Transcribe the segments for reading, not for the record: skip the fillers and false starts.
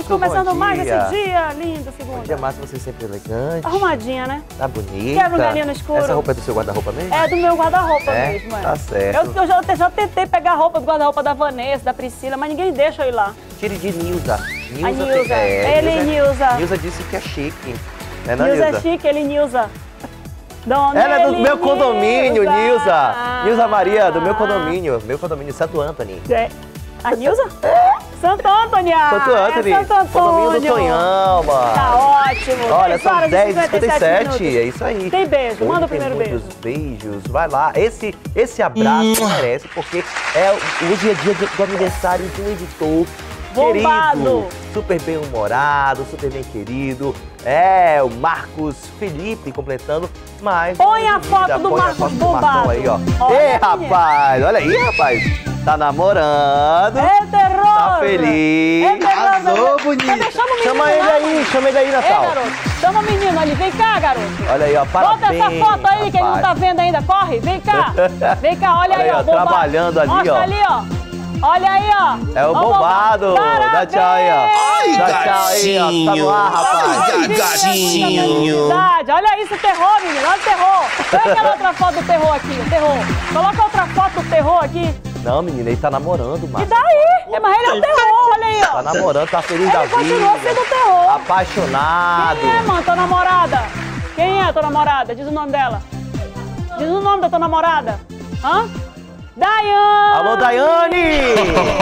começando mais esse dia lindo, segunda. Bom dia, Márcia, você sempre elegante. Arrumadinha, né? Tá bonita. Quebra um galinho no escuro. Essa roupa é do seu guarda-roupa mesmo? É do meu guarda-roupa mesmo, é. Tá certo. Eu já tentei pegar a roupa do guarda-roupa da Vanessa, da Priscila, mas ninguém deixa eu ir lá. Tire de Nilza. A Nilza. Ele e Nilza. Nilza disse que é chique. Nilza é chique, ele e Nilza. Ela é do meu condomínio, Nilza. Nilza Maria, do meu condomínio. Meu condomínio, Santo Antônio. A Nilza? Santo Antônio. Santo Antônio. Santo Antônio. Condomínio do Tonhão, mano. Tá ótimo. Olha, são 10h57. É isso aí. Tem beijo. Manda o primeiro beijo. Muitos beijos. Vai lá. Esse abraço merece, porque é hoje é dia do aniversário de um editor bombado, querido, super bem-humorado, super bem querido. É, o Marcos Felipe completando mais. Põe a foto do Marcos bombado aí, ó. Ei, rapaz, olha aí, rapaz. Tá namorando. É terror. Tá feliz. É terror. Arrasou, bonito. Chama ele aí, Natal. Garoto. Chama o menino ali. Vem cá, garoto. Olha aí, ó. Parabéns. Bota essa foto aí, rapaz, que ele não tá vendo ainda. Corre, vem cá. Vem cá, olha aí, ó. Trabalhando ali, mostra ó. Mostra ali, ó. Olha aí, ó. É o bombado. Dá tchau aí, ó. Ai, dá tchau aí, ó. Tá no ar, rapaz. Ai, gatinho. Olha isso, o terror, menino. Olha o terror. Olha aquela outra foto do terror aqui, o terror. Coloca outra foto do terror aqui. Não, menina, ele tá namorando, mano. E daí? Mas ele é o terror, olha aí, ó. Tá namorando, tá feliz da vida. Ele continua sendo o terror. Apaixonado. Quem é, mano, tua namorada? Quem é tua namorada? Diz o nome dela. Diz o nome da tua namorada. Hã? Daiane! Alô, Daiane!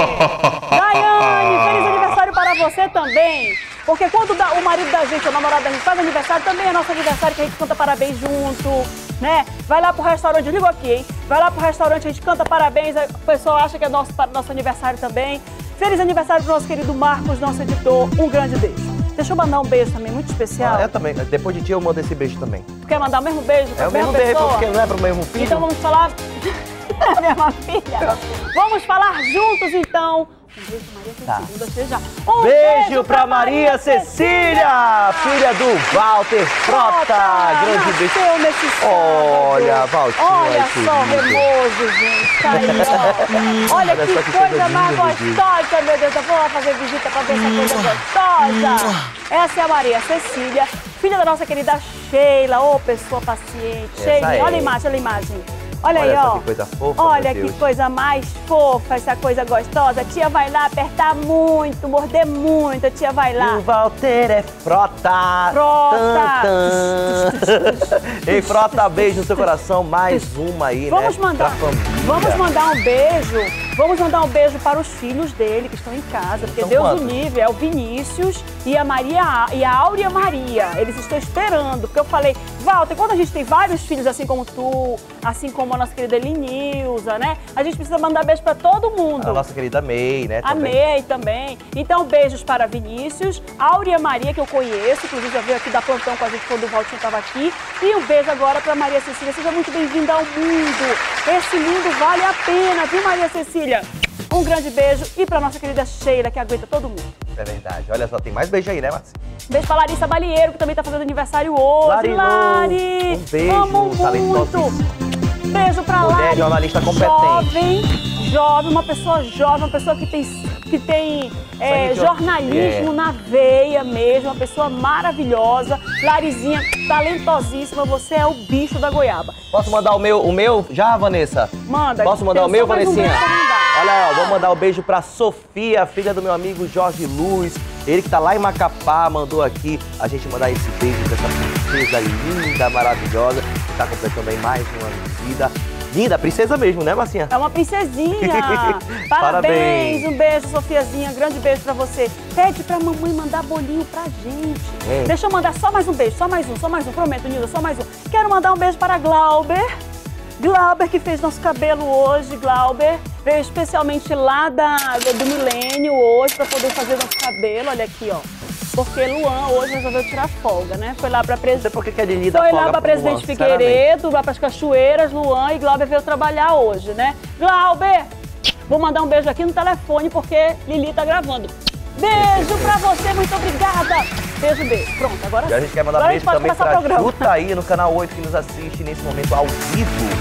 Daiane, feliz aniversário para você também. Porque quando o marido da gente, o namorado da gente faz aniversário, também é nosso aniversário, que a gente canta parabéns junto, né? Vai lá pro restaurante, eu ligo aqui, hein? Vai lá pro restaurante, a gente canta parabéns, o pessoal acha que é nosso aniversário também. Feliz aniversário pro nosso querido Marcos, nosso editor. Um grande beijo. Deixa eu mandar um beijo também, muito especial. Eu também. Depois de ti eu mando esse beijo também. Tu quer mandar o mesmo beijo pra mesma pessoa? É o mesmo beijo, porque não é pro mesmo filho. Então vamos falar... Minha filha. Vamos falar juntos, então. Um beijo, Maria Cecília. Seja. Um beijo pra Maria Cecília, filha do Walter Frota. Grande beijo. Nesse olha, Valtinho. Olha só, remoso, gente. Tá aí, ó. Olha que coisa mais gostosa, meu Deus. Eu vou lá fazer visita pra ver essa coisa gostosa. Essa é a Maria Cecília, filha da nossa querida Sheila. Ô, pessoa paciente. Sheila, olha a imagem, olha a imagem. Olha aí, ó. Que coisa fofa, olha que coisa mais fofa, essa coisa gostosa. A tia vai lá apertar muito, morder muito. A tia vai lá. E o Walter é Frota. Frota. Ei, Frota, beijo no seu coração. Mais uma aí, vamos né? Mandar, vamos mandar um beijo. Vamos mandar um beijo para os filhos dele, que estão em casa. Porque Deus o livre, é o Vinícius e a Maria e a Áurea Maria. Eles estão esperando. Porque eu falei, Walter, quando a gente tem vários filhos assim como tu, assim como a nossa querida Elinilza, né? A gente precisa mandar beijo para todo mundo. A nossa querida May, né? A May também. Então, beijos para Vinícius, Áurea Maria, que eu conheço, inclusive já veio aqui dar plantão com a gente quando o Valtinho estava aqui. E um beijo agora para Maria Cecília. Seja muito bem-vinda ao mundo. Esse mundo vale a pena, viu, Maria Cecília? Um grande beijo e para nossa querida Sheila, que aguenta todo mundo. É verdade. Olha só, tem mais beijo aí, né, Márcia? Beijo pra Larissa Balieiro, que também tá fazendo aniversário hoje. Lari! Um beijo, amo muito. Beijo pra Lari. Jornalista competente. Jovem, uma pessoa que tem jornalismo na veia mesmo, uma pessoa maravilhosa. Larizinha, talentosíssima, você é o bicho da goiaba. Posso mandar o meu já, Vanessa? Manda. Posso mandar o meu, Vanessinha? Olha, ó, vou mandar um beijo pra Sofia, filha do meu amigo Jorge Luz. Ele que tá lá em Macapá, mandou aqui a gente mandar esse beijo pra essa princesa linda, maravilhosa, que tá completando aí mais um ano de vida. Linda, princesa mesmo, né, Marcinha? É uma princesinha. Parabéns. Um beijo, Sofiazinha. Grande beijo pra você. Pede pra mamãe mandar bolinho pra gente. Deixa eu mandar só mais um beijo, só mais um. Prometo, Nilda, só mais um. Quero mandar um beijo para Glauber. Glauber, que fez nosso cabelo hoje, Glauber. Veio especialmente lá do Milênio hoje pra poder fazer nosso cabelo. Olha aqui, ó. Porque Luan hoje resolveu tirar folga, né? Foi lá pra Presidente. Foi lá pra Presidente Figueiredo, lá pras Cachoeiras, Luan e Glauber veio trabalhar hoje, né? Glauber, vou mandar um beijo aqui no telefone porque Lili tá gravando. Beijo pra você, muito obrigada. Beijo. Pronto, agora sim. E a gente quer mandar beijo também pra Juta aí no canal 8 que nos assiste nesse momento ao vivo.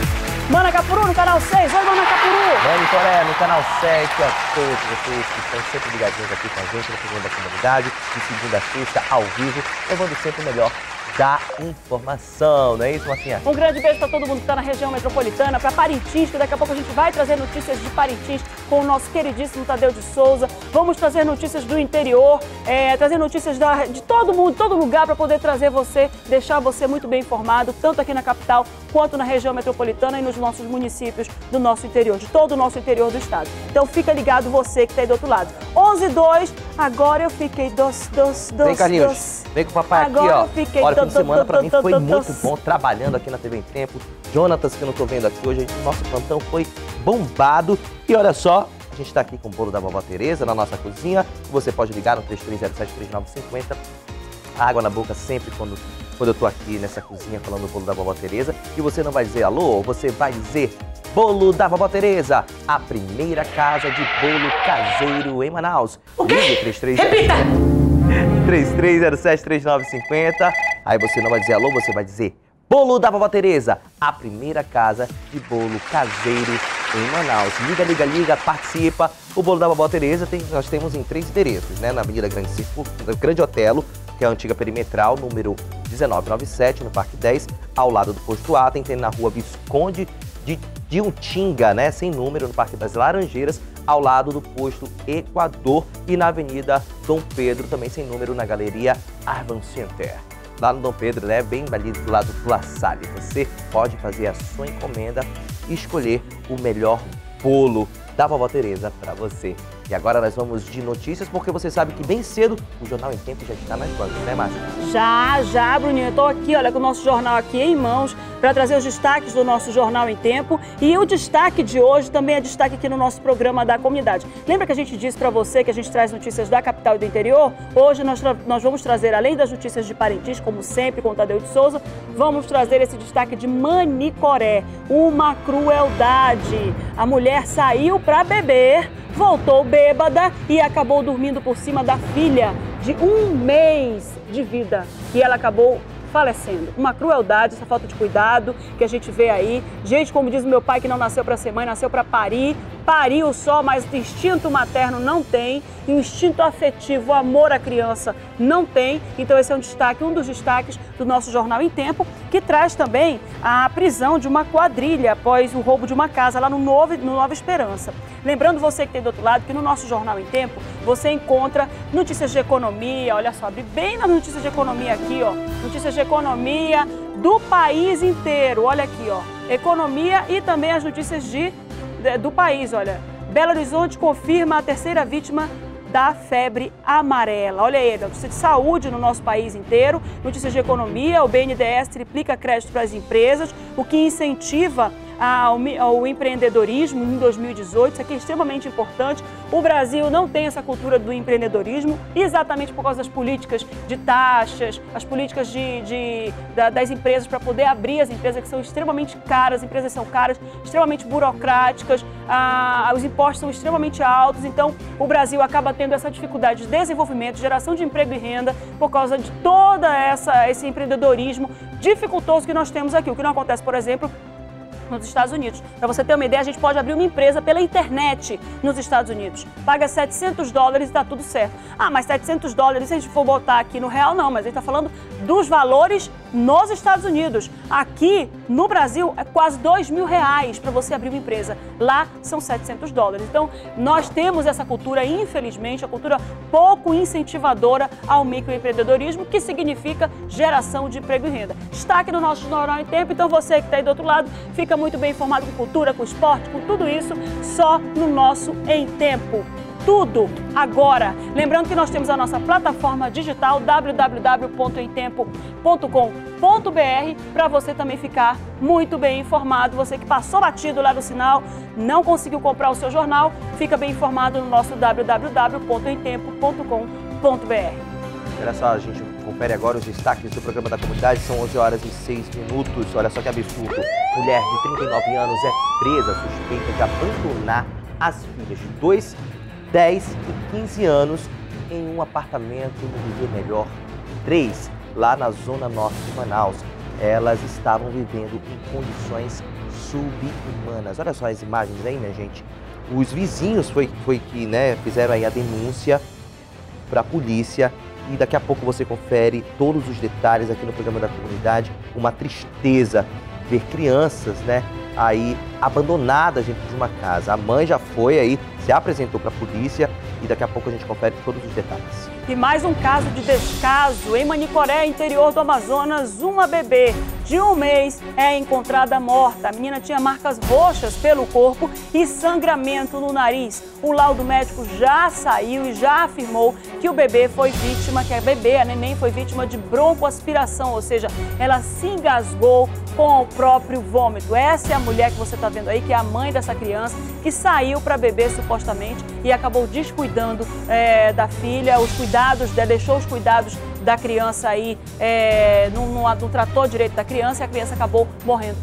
Manacapuru no canal 6. Oi, Manacapuru. Mãe Toré no canal 7. A todos vocês que estão sempre ligadinhos aqui com a gente no programa da comunidade, de segunda a sexta, ao vivo, levando sempre o melhor da informação, não é isso, Marcinha? Um grande beijo para todo mundo que está na região metropolitana, para Parintins, que daqui a pouco a gente vai trazer notícias de Parintins com o nosso queridíssimo Tadeu de Souza. Vamos trazer notícias do interior, trazer notícias de todo mundo, todo lugar, para poder trazer você, deixar você muito bem informado, tanto aqui na capital quanto na região metropolitana e nos nossos municípios do nosso interior, de todo o nosso interior do estado. Então fica ligado você que está aí do outro lado. 11:02, agora eu fiquei Vem, Carlinhos, vem com o papai agora aqui, ó. Eu fiquei Olha, fim de semana pra mim foi muito bom, trabalhando aqui na TV em Tempo. Jonatas, que eu não tô vendo aqui hoje, nosso plantão foi bombado. E olha só, a gente tá aqui com o bolo da vovó Tereza na nossa cozinha. Você pode ligar no 3307-3950. Água na boca sempre quando eu tô aqui nessa cozinha falando do bolo da vovó Tereza. E você não vai dizer alô, você vai dizer bolo da vovó Tereza, a primeira casa de bolo caseiro em Manaus. O quê? Repita! 3307-3950. Aí você não vai dizer alô, você vai dizer bolo da vovó Tereza, a primeira casa de bolo caseiro em Manaus. Liga, liga, liga, participa. O bolo da vovó Tereza nós temos em 3 endereços, né? Na Avenida Grande Otelo, que é a antiga perimetral, número 1997, no Parque 10, ao lado do Posto A. Tem na Rua Visconde de Utinga, né? Sem número, no Parque das Laranjeiras, ao lado do Posto Equador, e na Avenida Dom Pedro, também sem número, na Galeria Arban Center. Lá no Dom Pedro, né, bem ali do lado do La Salle, você pode fazer a sua encomenda e escolher o melhor bolo da vovó Tereza para você. E agora nós vamos de notícias, porque você sabe que bem cedo o Jornal em Tempo já está nas bancas, né, Márcia? Já, Bruninho. Eu tô aqui, olha, com o nosso jornal aqui em mãos para trazer os destaques do nosso Jornal em Tempo. E o destaque de hoje também é destaque aqui no nosso programa da comunidade. Lembra que a gente disse para você que a gente traz notícias da capital e do interior? Hoje nós vamos trazer, além das notícias de Parintins, como sempre, com o Tadeu de Souza, vamos trazer esse destaque de Manicoré. Uma crueldade. A mulher saiu para beber, voltou bêbada e acabou dormindo por cima da filha de 1 mês de vida. E ela acabou falecendo. Uma crueldade, essa falta de cuidado que a gente vê aí. Gente, como diz meu pai, que não nasceu para ser mãe, nasceu para parir. Pariu só, mas o instinto materno não tem. E o instinto afetivo, o amor à criança não tem. Então esse é um dos destaques do nosso Jornal em Tempo, que traz também a prisão de uma quadrilha após o roubo de uma casa lá no Nova Esperança. Lembrando você que tem do outro lado que no nosso Jornal em Tempo você encontra notícias de economia, olha só, abre bem nas notícias de economia aqui, ó, notícias de economia do país inteiro, olha aqui, ó, economia e também as notícias do país, olha, Belo Horizonte confirma a 3ª vítima da febre amarela. Olha aí, notícia de saúde no nosso país inteiro, notícias de economia, o BNDES triplica crédito para as empresas, o que incentiva ao empreendedorismo em 2018, isso aqui é extremamente importante. O Brasil não tem essa cultura do empreendedorismo, exatamente por causa das políticas de taxas, as políticas das empresas para poder abrir as empresas, que são extremamente caras, as empresas são caras, extremamente burocráticas, os impostos são extremamente altos, então o Brasil acaba tendo essa dificuldade de desenvolvimento, geração de emprego e renda, por causa de toda esse empreendedorismo dificultoso que nós temos aqui, o que não acontece, por exemplo, nos Estados Unidos. Para você ter uma ideia, a gente pode abrir uma empresa pela internet nos Estados Unidos. Paga $700 e está tudo certo. Ah, mas $700, se a gente for botar aqui no real, não. Mas a gente está falando dos valores nos Estados Unidos. Aqui, no Brasil, é quase R$2.000 para você abrir uma empresa. Lá, são $700. Então, nós temos essa cultura, infelizmente, a cultura pouco incentivadora ao microempreendedorismo, que significa geração de emprego e renda. Destaque no nosso Jornal em Tempo. Então, você que está aí do outro lado, fica muito bem informado com cultura, com esporte, com tudo isso, só no nosso Em Tempo. Tudo agora. Lembrando que nós temos a nossa plataforma digital www.emtempo.com.br para você também ficar muito bem informado. Você que passou batido lá no sinal, não conseguiu comprar o seu jornal, fica bem informado no nosso www.emtempo.com.br. Olha só, a gente confere agora os destaques do programa da comunidade, são 11h06. Olha só que absurdo. Mulher de 39 anos é presa suspeita de abandonar as filhas de 2, 10 e 15 anos em um apartamento no Viver Melhor 3, lá na zona norte de Manaus. elas estavam vivendo em condições subhumanas. Olha só as imagens aí, minha gente. Os vizinhos foi que, né, fizeram aí a denúncia para a polícia e daqui a pouco você confere todos os detalhes aqui no programa da comunidade. Uma tristeza ver crianças, né, aí abandonadas dentro de uma casa. A mãe já foi aí, se apresentou para a polícia e daqui a pouco a gente confere todos os detalhes. E mais um caso de descaso. Em Manicoré, interior do Amazonas, uma bebê de 1 mês é encontrada morta. A menina tinha marcas roxas pelo corpo e sangramento no nariz. O laudo médico já saiu e já afirmou que o bebê foi vítima, que a neném foi vítima de broncoaspiração, ou seja, ela se engasgou com o próprio vômito. Essa é a mulher que você está vendo aí, que é a mãe dessa criança, que saiu para beber supostamente e acabou descuidando da filha, os cuidados dela, deixou os cuidados da criança aí, não tratou direito da criança e a criança acabou morrendo.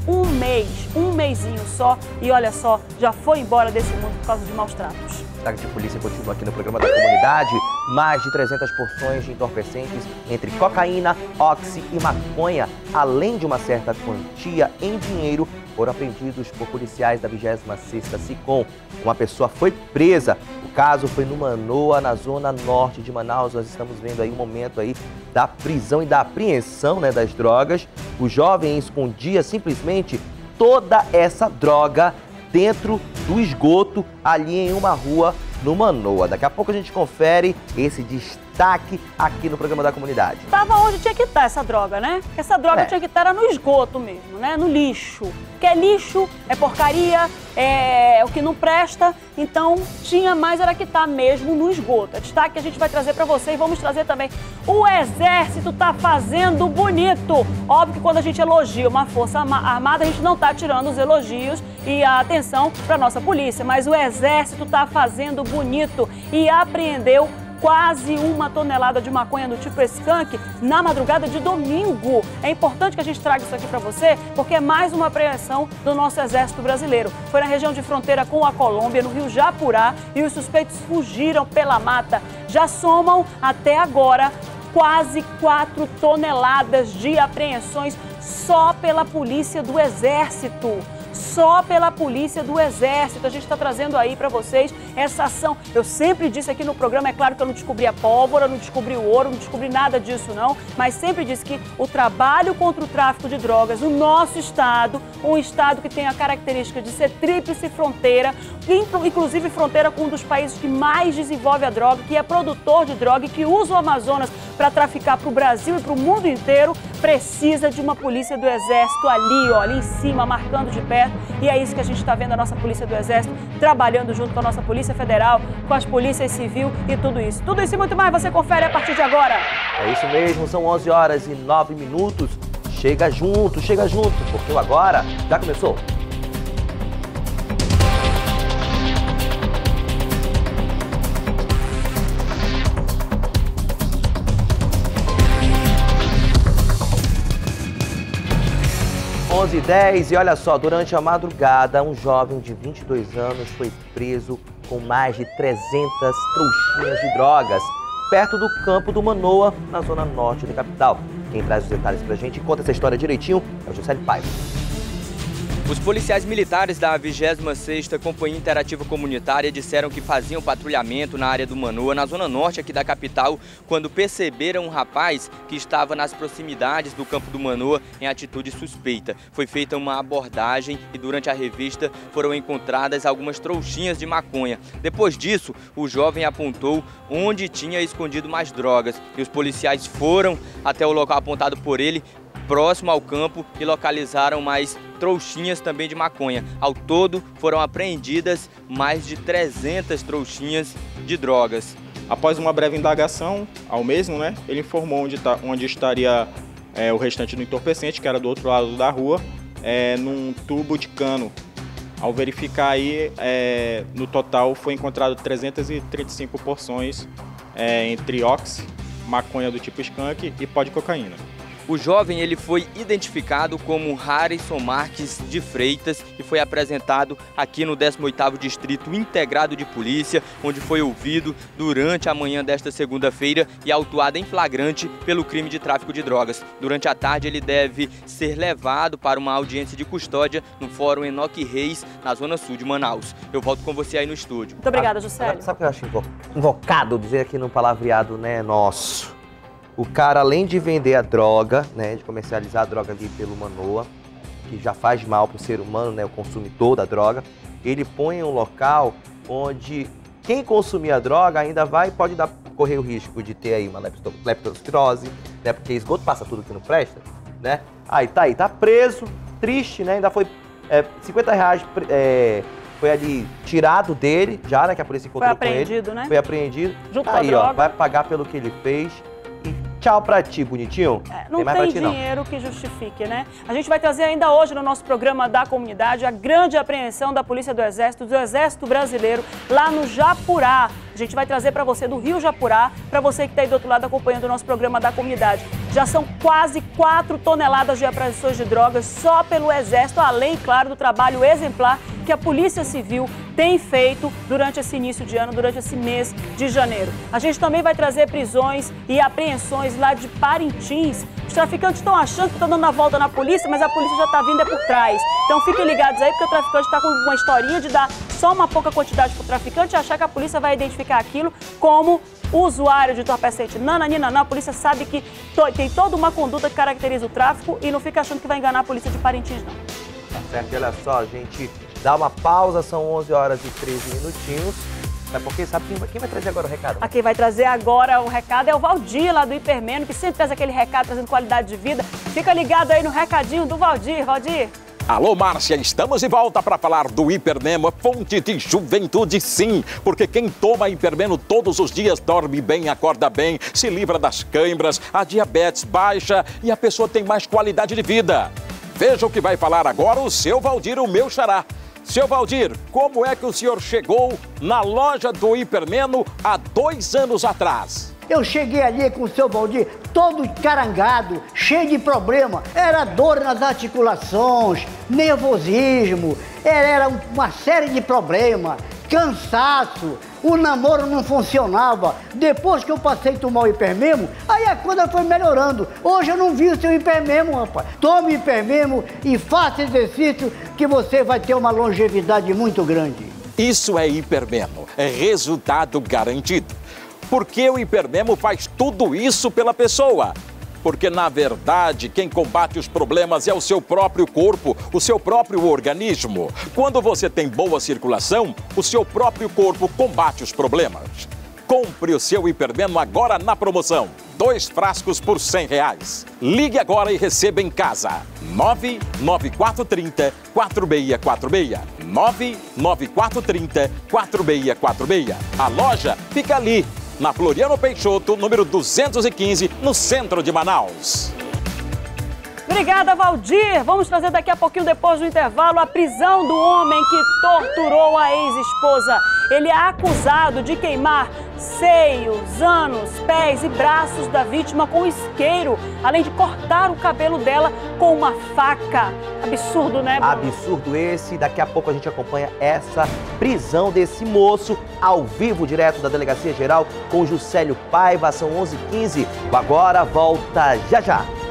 Um mesinho só, e olha só, já foi embora desse mundo por causa de maus tratos. A de polícia continua aqui no programa da comunidade. Mais de 300 porções de entorpecentes entre cocaína, oxi e maconha, além de uma certa quantia em dinheiro, foram apreendidos por policiais da 26ª SICOM. Uma pessoa foi presa. O caso foi no Manoa, na zona norte de Manaus. Nós estamos vendo aí um momento aí da prisão e da apreensão, né, das drogas. O jovem escondia simplesmente toda essa droga dentro do esgoto ali em uma rua no Manoa. Daqui a pouco a gente confere esse destaque aqui no programa da comunidade. Tava onde tinha que estar essa droga, né? Essa droga tinha que estar no esgoto mesmo, né? No lixo. Que é lixo, é porcaria, é o que não presta. Então tinha mais era que estar mesmo no esgoto. É destaque que a gente vai trazer para você e vamos trazer também. O Exército tá fazendo bonito. Óbvio que quando a gente elogia uma força armada, a gente não tá tirando os elogios e a atenção para nossa polícia, mas o Exército tá fazendo bonito e apreendeu quase 1 tonelada de maconha do tipo skunk na madrugada de domingo. É importante que a gente traga isso aqui para você, porque é mais uma apreensão do nosso Exército Brasileiro. Foi na região de fronteira com a Colômbia, no rio Japurá, e os suspeitos fugiram pela mata. Já somam, até agora, quase 4 toneladas de apreensões só pela Polícia do Exército. Só pela Polícia do Exército. A gente está trazendo aí para vocês essa ação. Eu sempre disse aqui no programa, é claro que eu não descobri a pólvora, não descobri o ouro, não descobri nada disso não, mas sempre disse que o trabalho contra o tráfico de drogas, o nosso estado, um estado que tem a característica de ser tríplice fronteira, inclusive fronteira com um dos países que mais desenvolve a droga, que é produtor de droga e que usa o Amazonas para traficar para o Brasil e para o mundo inteiro, precisa de uma polícia do Exército ali, ó, ali em cima, marcando de perto. E é isso que a gente está vendo, a nossa Polícia do Exército trabalhando junto com a nossa Polícia Federal, com as polícias civil e tudo isso. Tudo isso e muito mais você confere a partir de agora. É isso mesmo, são 11h09. Chega junto, porque o Agora já começou. E 10, e olha só, durante a madrugada, um jovem de 22 anos foi preso com mais de 300 trouxinhas de drogas, perto do campo do Manoa, na zona norte da capital. Quem traz os detalhes pra gente e conta essa história direitinho é o Juscelio Paiva. Os policiais militares da 26ª Companhia Interativa Comunitária disseram que faziam patrulhamento na área do Manoa, na zona norte aqui da capital, quando perceberam um rapaz que estava nas proximidades do campo do Manoa em atitude suspeita. Foi feita uma abordagem e durante a revista foram encontradas algumas trouxinhas de maconha. Depois disso, o jovem apontou onde tinha escondido mais drogas e os policiais foram até o local apontado por ele, próximo ao campo, e localizaram mais trouxinhas também de maconha. Ao todo, foram apreendidas mais de 300 trouxinhas de drogas. Após uma breve indagação ao mesmo, ele informou onde estaria o restante do entorpecente, que era do outro lado da rua, num tubo de cano. Ao verificar aí, no total foi encontrado 335 porções entre oxi, maconha do tipo skunk e pó de cocaína. O jovem ele foi identificado como Harrison Marques de Freitas e foi apresentado aqui no 18º Distrito Integrado de Polícia, onde foi ouvido durante a manhã desta segunda-feira e autuado em flagrante pelo crime de tráfico de drogas. Durante a tarde ele deve ser levado para uma audiência de custódia no Fórum Enoque Reis, na zona sul de Manaus. Eu volto com você aí no estúdio. Muito obrigada, Juscelio. Sabe o que eu acho invocado dizer aqui no palavreado, né, nosso? O cara, além de vender a droga, né, de comercializar a droga ali pelo Manoa, que já faz mal para o ser humano, né, o consumidor da droga, ele põe um local onde quem consumir a droga ainda pode correr o risco de ter aí uma leptospirose, né, porque esgoto passa tudo que não presta, né? Aí tá preso, triste, né, ainda foi R$50, foi ali tirado dele, já, né, que a polícia encontrou com ele. Foi apreendido, né? Foi apreendido. Junto com a droga. Ó, vai pagar pelo que ele fez. Tchau pra ti, bonitinho. Não tem dinheiro que justifique, né? A gente vai trazer ainda hoje no nosso programa da comunidade a grande apreensão da Polícia do Exército Brasileiro, lá no Japurá. A gente vai trazer para você do Rio Japurá, para você que está aí do outro lado acompanhando o nosso programa da comunidade. Já são quase 4 toneladas de apreensões de drogas só pelo Exército, além, claro, do trabalho exemplar que a Polícia Civil tem feito durante esse início de ano, durante esse mês de janeiro. A gente também vai trazer prisões e apreensões lá de Parintins. Os traficantes estão achando que estão dando a volta na polícia, mas a polícia já está vindo por trás. Então fiquem ligados aí, porque o traficante está com uma historinha de dar só uma pouca quantidade para o traficante e achar que a polícia vai identificar aquilo como usuário de entorpecente. Nananina, a polícia sabe que tem toda uma conduta que caracteriza o tráfico e não fica achando que vai enganar a polícia de Parintins, não. Tá certo, e olha só, a gente dá uma pausa, são 11 horas e 13 minutinhos. Sabe por quê? Sabe quem vai trazer agora o recado? Quem vai trazer agora o recado é o Valdir, lá do Hipermeno, que sempre traz aquele recado trazendo qualidade de vida. Fica ligado aí no recadinho do Valdir. Valdir. Alô, Márcia, estamos de volta para falar do Hipermeno, fonte de juventude, sim. Porque quem toma Hipermeno todos os dias dorme bem, acorda bem, se livra das câimbras, a diabetes baixa e a pessoa tem mais qualidade de vida. Veja o que vai falar agora o seu Valdir, o meu xará. Seu Valdir, como é que o senhor chegou na loja do Hipermeno há 2 anos atrás? Eu cheguei ali com o seu Valdir, todo carangado, cheio de problema. Era dor nas articulações, nervosismo, era uma série de problemas, cansaço, o namoro não funcionava. Depois que eu passei a tomar o Hipermeno, aí a coisa foi melhorando. Hoje eu não vi o seu Hipermeno, rapaz. Tome Hipermeno e faça exercício que você vai ter uma longevidade muito grande. Isso é Hipermeno, é resultado garantido. Porque o Hipermeno faz tudo isso pela pessoa. Porque, na verdade, quem combate os problemas é o seu próprio corpo, o seu próprio organismo. Quando você tem boa circulação, o seu próprio corpo combate os problemas. Compre o seu Hipermeno agora na promoção. 2 frascos por R$100. Ligue agora e receba em casa. 99430-4646. 99430-4646. A loja fica ali, na Floriano Peixoto, número 215, no centro de Manaus. Obrigada, Valdir. Vamos trazer daqui a pouquinho, depois do intervalo, a prisão do homem que torturou a ex-esposa. Ele é acusado de queimar seios, ânus, pés e braços da vítima com isqueiro, além de cortar o cabelo dela com uma faca. Absurdo, né, Bruno? Absurdo esse. Daqui a pouco a gente acompanha essa prisão desse moço ao vivo, direto da Delegacia Geral com Juscelio Paiva. São 11h15. Agora volta já já.